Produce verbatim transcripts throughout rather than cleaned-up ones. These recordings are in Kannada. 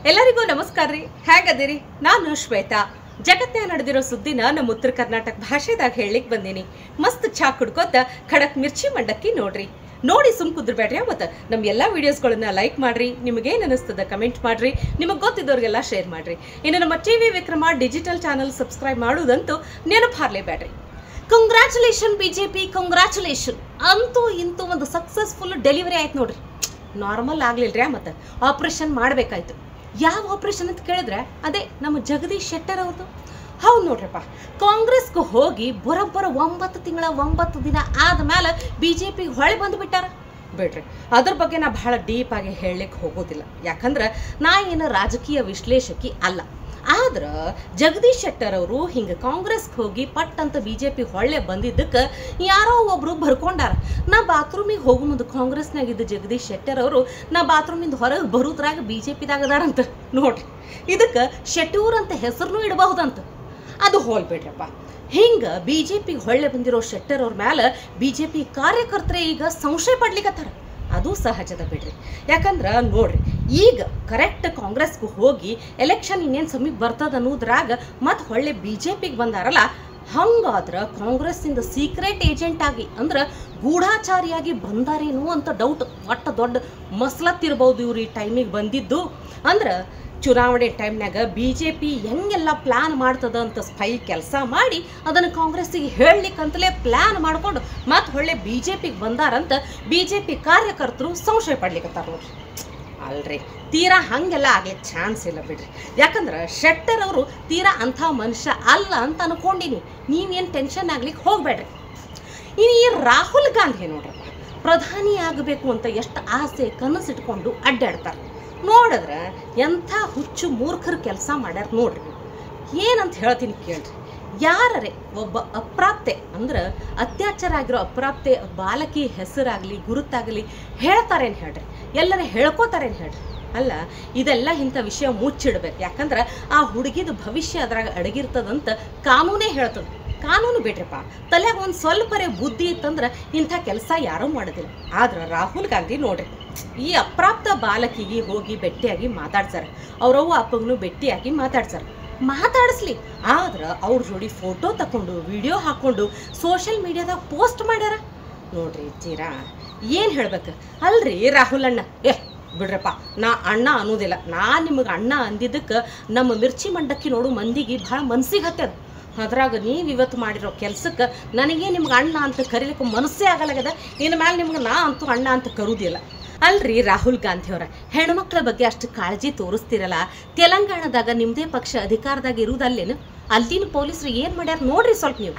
ಎಲ್ಲರಿಗೂ ನಮಸ್ಕಾರ ರೀ. ಹೇಗದಿರಿ? ನಾನು ಶ್ವೇತಾ. ಜಗತ್ತಿನ ನಡೆದಿರೋ ಸುದ್ದಿನ ನಮ್ಮ ಉತ್ತರ ಕರ್ನಾಟಕ ಭಾಷೆದಾಗ ಹೇಳಲಿಕ್ಕೆ ಬಂದೀನಿ. ಮಸ್ತ್ ಚಾ ಕುಡ್ಕೋತ ಖಡಕ್ ಮಿರ್ಚಿ ಮಂಡಕ್ಕಿ ನೋಡ್ರಿ. ನೋಡಿ ಸುಮ್ ಕುದ್ರಬೇಡ್ರಿ. ಮತ್ತು ನಮ್ಮ ಎಲ್ಲ ವಿಡಿಯೋಸ್ಗಳನ್ನ ಲೈಕ್ ಮಾಡ್ರಿ. ನಿಮಗೇನು ಅನಿಸ್ತದ ಕಮೆಂಟ್ ಮಾಡ್ರಿ. ನಿಮಗೆ ಗೊತ್ತಿದ್ದವ್ರಿಗೆಲ್ಲ ಶೇರ್ ಮಾಡ್ರಿ. ಇನ್ನು ನಮ್ಮ T V Vikrama digital channel subscribe ಮಾಡೋದಂತೂ ನೆನಪು ಹಾರ್ಲೇಬೇಡ್ರಿ. Congratulation BJP, congratulation. ಅಂತೂ ಇಂತೂ ಒಂದು ಸಕ್ಸಸ್ಫುಲ್ ಡೆಲಿವರಿ ಆಯ್ತು ನೋಡ್ರಿ. ನಾರ್ಮಲ್ ಆಗ್ಲಿಲ್ರಿ, ಮತ್ತು ಆಪರೇಷನ್ ಮಾಡಬೇಕಾಯ್ತು. ಯಾವ ಆಪರೇಷನ್ ಅಂತ ಕೇಳಿದ್ರೆ ಅದೇ ನಮ್ಮ ಜಗದೀಶ್ ಶೆಟ್ಟರ್ ಅವ್ರದ್ದು. ಹೌದು ನೋಡ್ರಪ್ಪ, ಕಾಂಗ್ರೆಸ್ಗೆ ಹೋಗಿ ಬರೋಬ್ಬರ ಒಂಬತ್ತು ತಿಂಗಳ ಒಂಬತ್ತು ದಿನ ಆದ್ಮೇಲೆ ಬಿ ಜೆ ಪಿಗೆ ಹೊಳೆ ಬಂದು ಬಿಟ್ಟಾರ. ಬಿಡ್ರಿ, ಅದ್ರ ಬಗ್ಗೆ ನಾ ಭಾಳ ಡೀಪ್ ಆಗಿ ಹೇಳಲಿಕ್ಕೆ ಹೋಗೋದಿಲ್ಲ. ಯಾಕಂದ್ರೆ ನಾ ಏನು ರಾಜಕೀಯ ವಿಶ್ಲೇಷಕಿ ಅಲ್ಲ. ಆದ್ರೆ ಜಗದೀಶ್ ಶೆಟ್ಟರ್ ಅವರು ಹಿಂಗೆ ಕಾಂಗ್ರೆಸ್ಗೆ ಹೋಗಿ ಪಟ್ ಅಂತ ಬಿ ಜೆ ಪಿ ಹೊಳ್ಳೆ ಬಂದಿದ್ದಕ್ಕೆ ಯಾರೋ ಒಬ್ರು ಬರ್ಕೊಂಡಾರ. ನಾ ಬಾತ್ರೂಮಿಗೆ ಹೋಗೋ ಮುಂದೆ ಕಾಂಗ್ರೆಸ್ನಾಗಿದ್ದ ಜಗದೀಶ್ ಶೆಟ್ಟರ್ ಅವರು ನಾ ಬಾತ್ರೂಮಿಂದ ಹೊರಗೆ ಬರೋದ್ರಾಗ ಬಿ ಜೆ ಪಿದಾಗದಾರಂತ ನೋಡ್ರಿ. ಇದಕ್ಕೆ ಶೆಟ್ಟೂರ್ ಅಂತ ಹೆಸರನ್ನು ಇಡಬಹುದಂತ. ಅದು ಹೋಲ್ಬೇಡ್ರಪ್ಪ. ಹಿಂಗೆ ಬಿ ಜೆ ಪಿಗೆ ಹೊಳ್ಳೆ ಬಂದಿರೋ ಶೆಟ್ಟರ್ ಅವ್ರ ಮೇಲೆ ಬಿ ಜೆ ಪಿ ಕಾರ್ಯಕರ್ತರೇ ಈಗ ಸಂಶಯ ಪಡ್ಲಿಕ್ಕತ್ತಾರ. ಅದು ಸಹಜದ ಬಿಡ್ರಿ. ಯಾಕಂದ್ರೆ ನೋಡ್ರಿ, ಈಗ ಕರೆಕ್ಟ್ ಕಾಂಗ್ರೆಸ್ಗೆ ಹೋಗಿ ಎಲೆಕ್ಷನ್ ಇನ್ನೇನು ಸಮೀಪ ಬರ್ತದ ಅನ್ನೋದ್ರಾಗ ಮತ್ತು ಹೊಳ್ಳೆ ಬಿ ಜೆ ಪಿಗೆ ಬಂದಾರಲ್ಲ, ಹಂಗಾದ್ರೆ ಕಾಂಗ್ರೆಸ್ಸಿಂದ ಸೀಕ್ರೆಟ್ ಏಜೆಂಟ್ ಆಗಿ ಅಂದ್ರೆ ಗೂಢಾಚಾರಿಯಾಗಿ ಬಂದಾರೇನು ಅಂತ ಡೌಟ್. ಒಟ್ಟು ದೊಡ್ಡ ಮಸ್ಲತ್ತಿರ್ಬೋದು ಇವ್ರು ಈ ಟೈಮಿಗೆ ಬಂದಿದ್ದು. ಅಂದ್ರೆ ಚುನಾವಣೆ ಟೈಮ್ನಾಗ ಬಿ ಜೆ ಪಿ ಹೆಂಗೆಲ್ಲ ಪ್ಲ್ಯಾನ್ ಮಾಡ್ತದ ಅಂತ ಸ್ಪೈ ಕೆಲಸ ಮಾಡಿ ಅದನ್ನು ಕಾಂಗ್ರೆಸ್ಸಿಗೆ ಹೇಳಲಿಕ್ಕಂತಲೇ ಪ್ಲ್ಯಾನ್ ಮಾಡಿಕೊಂಡು ಮತ್ತು ಹೊಳ್ಳೆ ಬಿ ಜೆ ಪಿಗೆ ಬಂದಾರಂತ ಬಿ ಜೆ ಪಿ ಕಾರ್ಯಕರ್ತರು ಸಂಶಯ ಪಡ್ಲಿಕ್ಕತ್ತಾರ ನೋಡ್ರಿ. ಅಲ್ರಿ, ತೀರಾ ಹಾಗೆಲ್ಲ ಆಗ್ಲಿಕ್ಕೆ ಚಾನ್ಸ್ ಇಲ್ಲ ಬಿಡ್ರಿ. ಯಾಕಂದ್ರೆ ಶೆಟ್ಟರ್ ಅವರು ತೀರಾ ಅಂಥ ಮನುಷ್ಯ ಅಲ್ಲ ಅಂತ ಅನ್ಕೊಂಡಿನಿ. ನೀವೇನು ಟೆನ್ಷನ್ ಆಗ್ಲಿಕ್ಕೆ ಹೋಗ್ಬೇಡ್ರಿ. ಇನ್ನು ಈ ರಾಹುಲ್ ಗಾಂಧಿ ನೋಡ್ರಪ್ಪ, ಪ್ರಧಾನಿ ಆಗಬೇಕು ಅಂತ ಎಷ್ಟು ಆಸೆ ಕನಸಿಟ್ಕೊಂಡು ಅಡ್ಡಾಡ್ತಾರೆ. ನೋಡಿದ್ರೆ ಎಂಥ ಹುಚ್ಚು ಮೂರ್ಖರ ಕೆಲಸ ಮಾಡ್ಯಾರ ನೋಡ್ರಿ. ಏನಂತ ಹೇಳ್ತೀನಿ ಕೇಳ್ರಿ. ಯಾರೇ ಒಬ್ಬ ಅಪ್ರಾಪ್ತೆ ಅಂದ್ರೆ ಅತ್ಯಾಚಾರ ಆಗಿರೋ ಅಪ್ರಾಪ್ತೆ ಬಾಲಕಿ ಹೆಸರಾಗಲಿ ಗುರುತಾಗಲಿ ಹೇಳ್ತಾರೇನು ಹೇಳ್ರಿ, ಎಲ್ಲರೂ ಹೇಳ್ಕೋತಾರೇನು ಹೇಳ್ರಿ. ಅಲ್ಲ, ಇದೆಲ್ಲ ಇಂಥ ವಿಷಯ ಮುಚ್ಚಿಡ್ಬೇಕು. ಯಾಕಂದ್ರೆ ಆ ಹುಡುಗಿದ ಭವಿಷ್ಯ ಅದ್ರಾಗ ಅಡಗಿರ್ತದಂತ ಕಾನೂನೇ ಹೇಳ್ತದೆ. ಕಾನೂನು ಬಿಡ್ರಪ್ಪ, ತಲೆಯಾಗ ಒಂದು ಸ್ವಲ್ಪರೇ ಬುದ್ಧಿ ಇತ್ತಂದ್ರೆ ಇಂಥ ಕೆಲಸ ಯಾರೂ ಮಾಡೋದಿಲ್ಲ. ಆದ್ರೆ ರಾಹುಲ್ ಗಾಂಧಿ ನೋಡ್ರಿ, ಈ ಅಪ್ರಾಪ್ತ ಬಾಲಕಿಗೆ ಹೋಗಿ ಭೇಟಿಯಾಗಿ ಮಾತಾಡ್ತಾರೆ. ಅವರವ್ವ ಅಪ್ಪಗೂ ಭೇಟಿಯಾಗಿ ಮಾತಾಡ್ತಾರೆ. ಮಾತಾಡಿಸ್ಲಿ, ಆದ್ರೆ ಅವ್ರ ಜೋಡಿ ಫೋಟೋ ತಗೊಂಡು ವಿಡಿಯೋ ಹಾಕ್ಕೊಂಡು ಸೋಷಿಯಲ್ ಮೀಡಿಯಾದಾಗ ಪೋಸ್ಟ್ ಮಾಡ್ಯಾರ ನೋಡ್ರಿ. ತೀರಾ ಏನು ಹೇಳ್ಬೇಕು ಅಲ್ರಿ ರಾಹುಲ್ ಅಣ್ಣ. ಏ ಬಿಡ್ರಪ್ಪ, ನಾ ಅಣ್ಣ ಅನ್ನೋದಿಲ್ಲ. ನಾ ನಿಮಗೆ ಅಣ್ಣ ಅಂದಿದ್ದಕ್ಕೆ ನಮ್ಮ ಮಿರ್ಚಿ ಮಂಡಕ್ಕಿ ನೋಡು ಮಂದಿಗೆ ಭಾಳ ಮನ್ಸಿಗೆ ಹತ್ತದ. ಅದ್ರಾಗ ನೀವು ಇವತ್ತು ಮಾಡಿರೋ ಕೆಲ್ಸಕ್ಕೆ ನನಗೆ ನಿಮ್ಗೆ ಅಣ್ಣ ಅಂತ ಕರೀಲಿಕ್ಕೆ ಮನಸ್ಸೇ ಆಗಲಾಗದ. ಇನ್ನು ಮೇಲೆ ನಿಮ್ಗೆ ನಾ ಅಂತೂ ಅಣ್ಣ ಅಂತ ಕರುವುದಿಲ್ಲ. ಅಲ್ರಿ ರಾಹುಲ್ ಗಾಂಧಿಯವರ, ಹೆಣ್ಮಕ್ಳ ಬಗ್ಗೆ ಅಷ್ಟು ಕಾಳಜಿ ತೋರಿಸ್ತಿರಲ್ಲ. ತೆಲಂಗಾಣದಾಗ ನಿಮ್ಮದೇ ಪಕ್ಷ ಅಧಿಕಾರದಾಗ ಇರುವುದಲ್ಲೇನು? ಅಲ್ಲಿನ ಪೊಲೀಸರು ಏನು ಮಾಡ್ಯಾರ ನೋಡ್ರಿ ಸ್ವಲ್ಪ ನೀವು.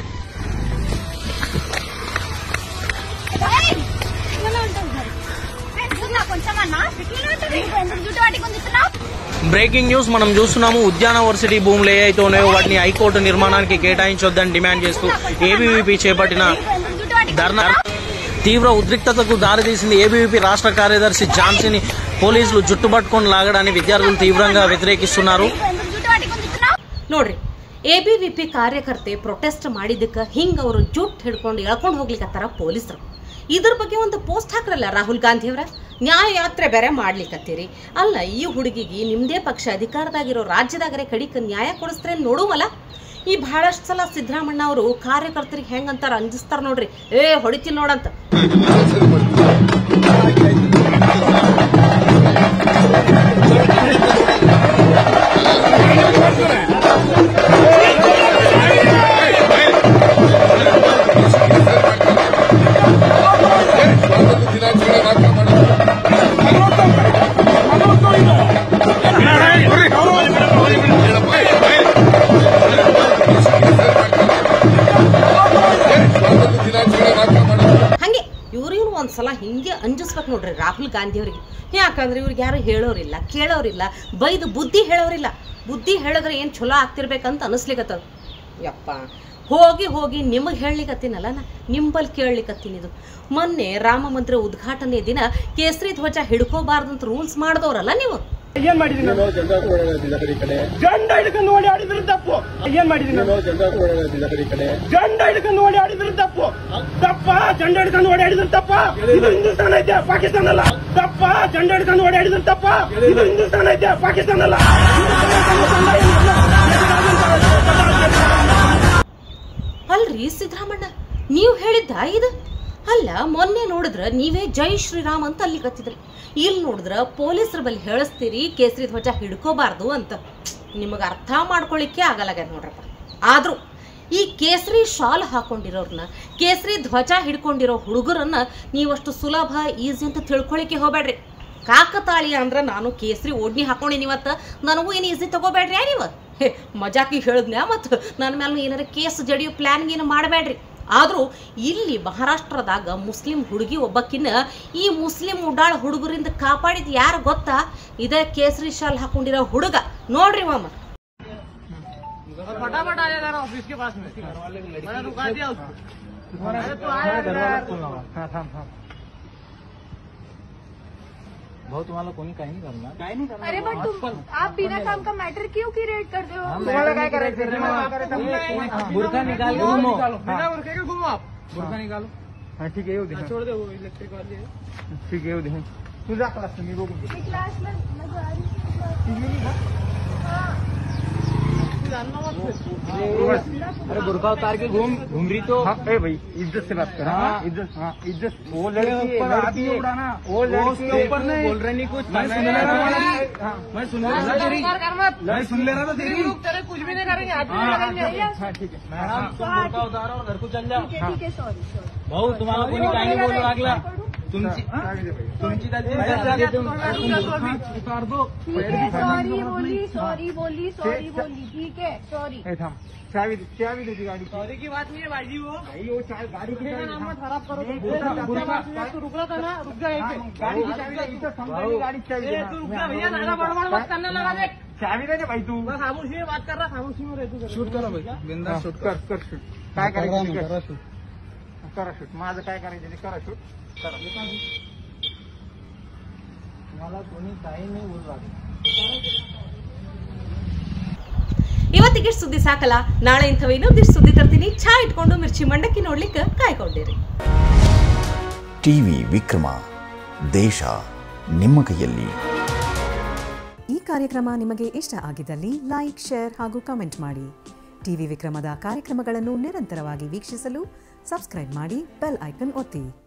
బ్రేకింగ్ న్యూస్ మనం చూస్తున్నాము. ఉద్యాన వర్సిటీ భూములు ఏవైతే ఉన్నాయో వాటిని హైకోర్టు నిర్మాణానికి కేటాయించొద్దని డిమాండ్ చేస్తూ ఏబీవీపీ చేపట్టిన ధర్నా తీవ్ర ఉద్రిక్తతకు దారితీసింది. ఏబీవీపీ రాష్ట్ర కార్యదర్శి ఝాన్సీని పోలీసులు జుట్టుపట్టుకొని లాగడాన్ని విద్యార్థులు తీవ్రంగా వ్యతిరేకిస్తున్నారు. ನೋಡ್ರಿ, ಎಬಿವಿಪಿ ಕಾರ್ಯಕರ್ತೆ ಪ್ರೊಟೆಸ್ಟ್ ಮಾಡಿದ್ದಕ್ಕೆ ಹಿಂಗೆ ಅವರು ಜುಟ್ಟು ಹಿಡ್ಕೊಂಡು ಎಳ್ಕೊಂಡು ಹೋಗ್ಲಿಕ್ಕತ್ತಾರ ಪೊಲೀಸರು. ಇದ್ರ ಬಗ್ಗೆ ಒಂದು ಪೋಸ್ಟ್ ಹಾಕ್ರಲ್ಲ ರಾಹುಲ್ ಗಾಂಧಿಯವರ. ನ್ಯಾಯ ಯಾತ್ರೆ ಬೇರೆ ಮಾಡ್ಲಿಕ್ಕತ್ತೀರಿ. ಅಲ್ಲ, ಈ ಹುಡುಗಿಗೆ ನಿಮ್ಮದೇ ಪಕ್ಷ ಅಧಿಕಾರದಾಗಿರೋ ರಾಜ್ಯದಾಗರೆ ಕಡಿಕ ನ್ಯಾಯ ಕೊಡಿಸ್ತಾರೆ ನೋಡುವಲ್ಲ. ಈ ಬಹಳಷ್ಟು ಸಲ ಸಿದ್ದರಾಮಣ್ಣ ಅವರು ಕಾರ್ಯಕರ್ತರಿಗೆ ಹೆಂಗಂತಾರ ಅಂಜಿಸ್ತಾರ ನೋಡ್ರಿ. ಏ ಹೊಡಿತೀನಿ ನೋಡಂತ. ಹಂಗೆ ಇವ್ರು ಇವ್ರು ಒಂದ್ಸಲ ಹಿಂಗೆ ಅಂಜಿಸ್ಬೇಕು ನೋಡ್ರಿ ರಾಹುಲ್ ಗಾಂಧಿ ಅವ್ರಿಗೆ. ಯಾಕಂದ್ರೆ ಇವ್ರಿಗೆ ಯಾರು ಹೇಳೋರಿಲ್ಲ, ಕೇಳೋರಿಲ್ಲ, ಬೈದು ಬುದ್ಧಿ ಹೇಳೋರಿಲ್ಲ. ಬುದ್ಧಿ ಹೇಳಿದ್ರೆ ಏನು ಚಲೋ ಆಗ್ತಿರ್ಬೇಕಂತ ಅನಿಸ್ಲಿಕ್ಕತ್ತದ. ಯಪ್ಪ, ಹೋಗಿ ಹೋಗಿ ನಿಮಗೆ ಹೇಳಲಿಕ್ಕತ್ತೀನಲ್ಲ, ನಾ ನಿಂಬಲ್ಲಿ ಕೇಳಲಿಕ್ಕತ್ತೀನಿ. ಇದು ಮೊನ್ನೆ ರಾಮ ಮಂದಿರ ಉದ್ಘಾಟನೆ ದಿನ ಕೇಸರಿ ಧ್ವಜ ಹಿಡ್ಕೋಬಾರ್ದಂತ ರೂಲ್ಸ್ ಮಾಡಿದವ್ರಲ್ಲ ನೀವು. ಏನ್ ಮಾಡಿದೀನಿ ಜಂಡ ಹಿಡ್ಕೊಂಡು ಓಡಾಡಿದ್ರೆ ತಪ್ಪು. ಏನ್ ಮಾಡಿದೀನಿ ಜಂಡ ಹಿಡ್ಕೊಂಡು ಓಡಾಡಿದ್ರೆ ತಪ್ಪು. ತಪ್ಪ ಜಂಡ ಹಿಡ್ಕೊಂಡು ಓಡಾಡಿದ್ರೆ ತಪ್ಪ. ಇದು ಹಿಂದೂಸ್ತಾನ ಐತೆ, ಪಾಕಿಸ್ತಾನ ಅಲ್ಲ. ತಪ್ಪ ಜಂಡ ಹಿಡ್ಕೊಂಡು ಓಡಾಡಿದ್ರೆ ತಪ್ಪ. ಇದು ಹಿಂದೂಸ್ತಾನ ಐತೆ, ಪಾಕಿಸ್ತಾನ ಅಲ್ಲ. ಅಲ್ರಿ ಸಿದ್ದರಾಮಣ್ಣ, ನೀವು ಹೇಳಿದ್ದ ಇದು ಅಲ್ಲ? ಮೊನ್ನೆ ನೋಡಿದ್ರ ನೀವೇ ಜೈ ಶ್ರೀರಾಮ್ ಅಂತ ಅಲ್ಲಿ ಕತ್ತಿದ್ರಿ, ಇಲ್ಲಿ ನೋಡಿದ್ರ ಪೊಲೀಸರ ಬಳಿ ಹೇಳಿಸ್ತೀರಿ ಕೇಸರಿ ಧ್ವಜ ಹಿಡ್ಕೋಬಾರ್ದು ಅಂತ. ನಿಮಗೆ ಅರ್ಥ ಮಾಡ್ಕೊಳ್ಳಿಕ್ಕೆ ಆಗಲಾಗ ನೋಡ್ರಪ್ಪ. ಆದ್ರೂ ಈ ಕೇಸರಿ ಶಾಲ್ ಹಾಕೊಂಡಿರೋರ್ನ, ಕೇಸರಿ ಧ್ವಜ ಹಿಡ್ಕೊಂಡಿರೋ ಹುಡುಗರನ್ನ ನೀವಷ್ಟು ಸುಲಭ ಈಸಿ ಅಂತ ತಿಳ್ಕೊಳಿಕ್ಕೆ ಹೋಗ್ಬೇಡ್ರಿ. ಕಾಕತಾಳೀಯ ಅಂದ್ರೆ ನಾನು ಕೇಸರಿ ಓಡ್ನಿ ಹಾಕೊಂಡಿನಿವತ್ತ, ನನಗೂ ಏನು ಈಸಿ ತಗೋಬೇಡ್ರಿ. ನೀವು ಹೇ ಮಜಾಕಿ ಹೇಳಿದ್ನ್ಯಾ, ಮತ್ತು ನನ್ನ ಮೇಲೆ ಏನಾರ ಕೇಸ್ ಜಡಿಯೋ ಪ್ಲ್ಯಾನ್ಗೇನು ಮಾಡಬೇಡ್ರಿ. ಆದರೂ ಇಲ್ಲಿ ಮಹಾರಾಷ್ಟ್ರದಾಗ ಮುಸ್ಲಿಂ ಹುಡುಗಿ ಒಬ್ಬಕ್ಕಿನ್ನ ಈ ಮುಸ್ಲಿಂ ಉಡಾಳ ಹುಡುಗರಿಂದ ಕಾಪಾಡಿದ ಯಾರು ಗೊತ್ತಾ? ಇದೇ ಕೇಸರಿ ಶಾಲ್ ಹಾಕೊಂಡಿರೋ ಹುಡುಗ ನೋಡ್ರಿ ಮಾಮ. फटाफट आ जाएगा ऑफिस के पास में, मैंने रुका दिया उसको। बहुत तुम्हाला कोणी काही नहीं करना, काही नहीं करना। अरे बट तुम आप बिना काम का मैटर क्यों क्रिएट करते हो? तुम्हाला काय करायचं? बुरखा निकालो, बिना बुरखे के घूमो आप. बुरखा निकालो. हाँ ठीक है, येऊ दे. छोड़ दे, वो इलेक्ट्रिक वाली है. ठीक है, येऊ दे. तुझा क्लास मी बघू. क्लास में मैं जा रही हूँ. अरे बुरखा उतार के घूम घूम रही तो। हाँ ए भाई, इज्जत से बात कर. हाँ इज्जत, हाँ इज्जत. वो लड़की ऊपर आती है उड़ाना, वो लड़की ऊपर नहीं बोल रहे नहीं कुछ. मैं सुन ले रहा था, मैं सुन ले रहा था तेरी, मैं सुन ले रहा था तेरी. तेरे कुछ भी नहीं करेंगे, हाथ भी नहीं लगाएंगे. हाँ ठीक है, बुरखा उतारो और घर को चल जाओ. ठीक है, सॉरी सॉरी. भाऊ तुम्हाला कोणी काही नाही बोलू लागला. तुमची तुमची उतार दो. सॉरी बोली, सॉरी बोली, सॉरी बोली. ठीक है, सॉरी. थांब. चाबी चाबी दे दी गाड़ी. सॉरी की बात नहीं है भाई जी, वो भाई वो चाबी गाड़ी की चाबी नाम खराब करो. तू रुक रहा था ना, रुक गया. गाड़ी की चाबी इधर संभाली, गाड़ी की चाबी. तू रुक जा भैया, ज्यादा बड़बड़ मत करने लगा. देख चाबी दे दे भाई. तू मैं खामोशी में बात कर रहा, खामोशी में रह. तू शूट करो भाई, बिंदास शूट कर कर शूट. काय करायचं करा शूट, करा शूट. माझं काय करायचं ते करा शूट. करा. मला कोणी काही नाही बोलू लागलं. ಇವತ್ತಿಗೆ ಸುದ್ದಿ ಸಾಕಲ್ಲ, ನಾಳೆ ಇಂಥವು ಇನ್ನೊಂದಿಷ್ಟು ಸುದ್ದಿ ತರ್ತೀನಿ. ಚಾ ಇಟ್ಕೊಂಡು ಮಿರ್ಚಿ ಮಂಡಕ್ಕಿ ನೋಡ್ಲಿಕ್ಕೆ ಕಾಯ್ಕೊಂಡಿರಿ. ಟಿವಿ ವಿಕ್ರಮ, ದೇಶ ನಿಮ್ಮ ಕೈಯಲ್ಲಿ. ಈ ಕಾರ್ಯಕ್ರಮ ನಿಮಗೆ ಇಷ್ಟ ಆಗಿದ್ದಲ್ಲಿ ಲೈಕ್, ಶೇರ್ ಹಾಗೂ ಕಮೆಂಟ್ ಮಾಡಿ. ಟಿವಿ ವಿಕ್ರಮದ ಕಾರ್ಯಕ್ರಮಗಳನ್ನು ನಿರಂತರವಾಗಿ ವೀಕ್ಷಿಸಲು ಸಬ್ಸ್ಕ್ರೈಬ್ ಮಾಡಿ, ಬೆಲ್ ಐಕನ್ ಒತ್ತಿ.